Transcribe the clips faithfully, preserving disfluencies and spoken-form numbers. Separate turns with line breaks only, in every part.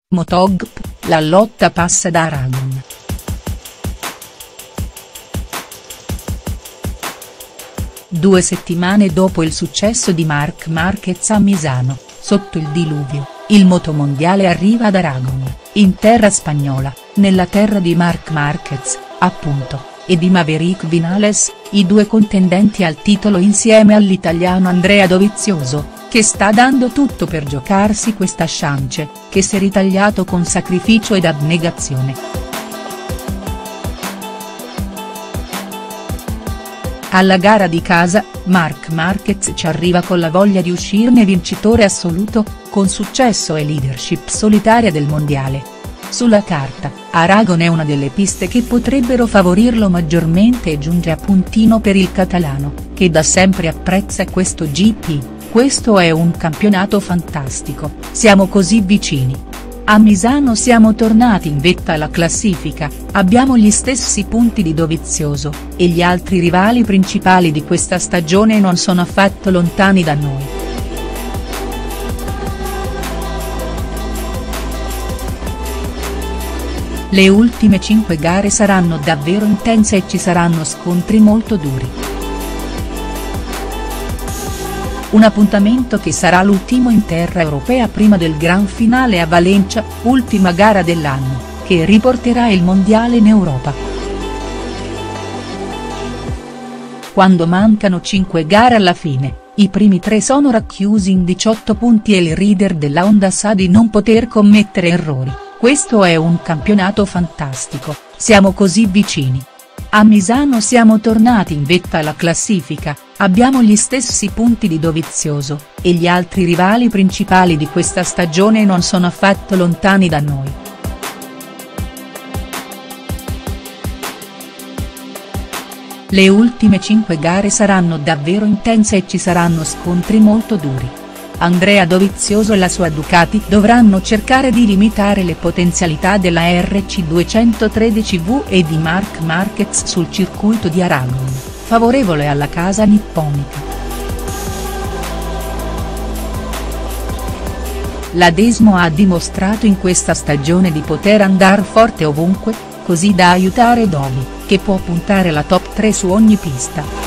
MotoGP, la lotta passa da Aragon. Due settimane dopo il successo di Marc Márquez a Misano, sotto il diluvio, il motomondiale arriva ad Aragon, in terra spagnola, nella terra di Marc Márquez, appunto, e di Maverick Viñales, i due contendenti al titolo insieme all'italiano Andrea Dovizioso, che sta dando tutto per giocarsi questa chance, che si è ritagliato con sacrificio ed abnegazione. Alla gara di casa, Marc Márquez ci arriva con la voglia di uscirne vincitore assoluto, con successo e leadership solitaria del mondiale. Sulla carta, Aragon è una delle piste che potrebbero favorirlo maggiormente e giunge a puntino per il catalano, che da sempre apprezza questo G P, questo è un campionato fantastico, siamo così vicini. A Misano siamo tornati in vetta alla classifica, abbiamo gli stessi punti di Dovizioso, e gli altri rivali principali di questa stagione non sono affatto lontani da noi. Le ultime cinque gare saranno davvero intense e ci saranno scontri molto duri. Un appuntamento che sarà l'ultimo in terra europea prima del gran finale a Valencia, ultima gara dell'anno, che riporterà il mondiale in Europa. Quando mancano cinque gare alla fine, i primi tre sono racchiusi in diciotto punti e il leader della Honda sa di non poter commettere errori, questo è un campionato fantastico, siamo così vicini. A Misano siamo tornati in vetta alla classifica, abbiamo gli stessi punti di Dovizioso, e gli altri rivali principali di questa stagione non sono affatto lontani da noi. Le ultime cinque gare saranno davvero intense e ci saranno scontri molto duri. Andrea Dovizioso e la sua Ducati dovranno cercare di limitare le potenzialità della R C duecentotredici V e di Marc Márquez sul circuito di Aragon, favorevole alla casa nipponica. La Desmo ha dimostrato in questa stagione di poter andare forte ovunque, così da aiutare Dovi, che può puntare la top tre su ogni pista.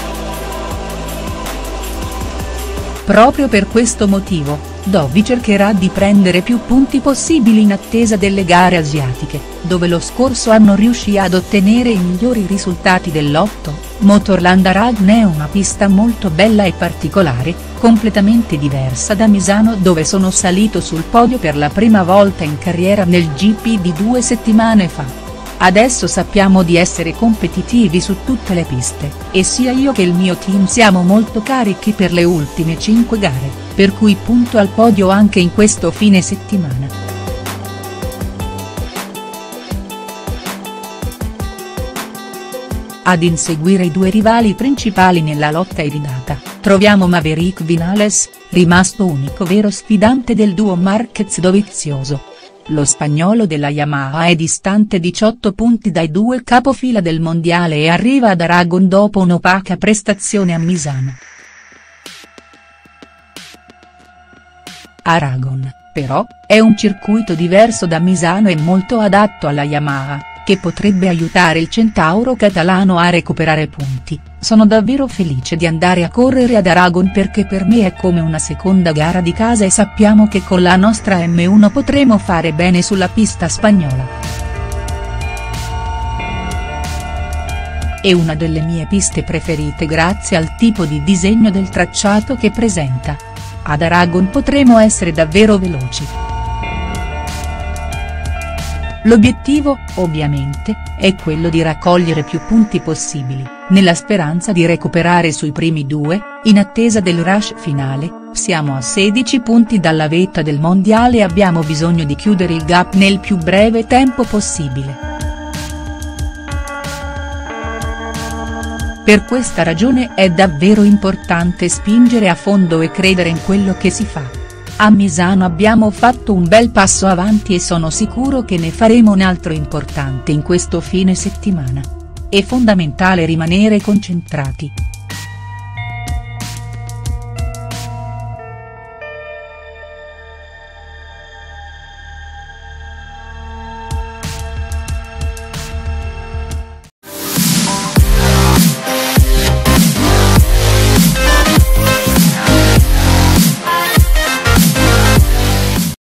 Proprio per questo motivo, Dovi cercherà di prendere più punti possibili in attesa delle gare asiatiche, dove lo scorso anno riuscì ad ottenere i migliori risultati del lotto. Motorland Aragon è una pista molto bella e particolare, completamente diversa da Misano dove sono salito sul podio per la prima volta in carriera nel G P di due settimane fa. Adesso sappiamo di essere competitivi su tutte le piste, e sia io che il mio team siamo molto carichi per le ultime cinque gare, per cui punto al podio anche in questo fine settimana. Ad inseguire i due rivali principali nella lotta iridata, troviamo Maverick Viñales, rimasto unico vero sfidante del duo Márquez-Dovizioso. Lo spagnolo della Yamaha è distante diciotto punti dai due capofila del mondiale e arriva ad Aragon dopo un'opaca prestazione a Misano. Aragon, però, è un circuito diverso da Misano e molto adatto alla Yamaha, che potrebbe aiutare il centauro catalano a recuperare punti. Sono davvero felice di andare a correre ad Aragon perché per me è come una seconda gara di casa e sappiamo che con la nostra M uno potremo fare bene sulla pista spagnola. È una delle mie piste preferite grazie al tipo di disegno del tracciato che presenta. Ad Aragon potremo essere davvero veloci. L'obiettivo, ovviamente, è quello di raccogliere più punti possibili, nella speranza di recuperare sui primi due, in attesa del rush finale. Siamo a sedici punti dalla vetta del mondiale e abbiamo bisogno di chiudere il gap nel più breve tempo possibile. Per questa ragione è davvero importante spingere a fondo e credere in quello che si fa. A Misano abbiamo fatto un bel passo avanti e sono sicuro che ne faremo un altro importante in questo fine settimana. È fondamentale rimanere concentrati.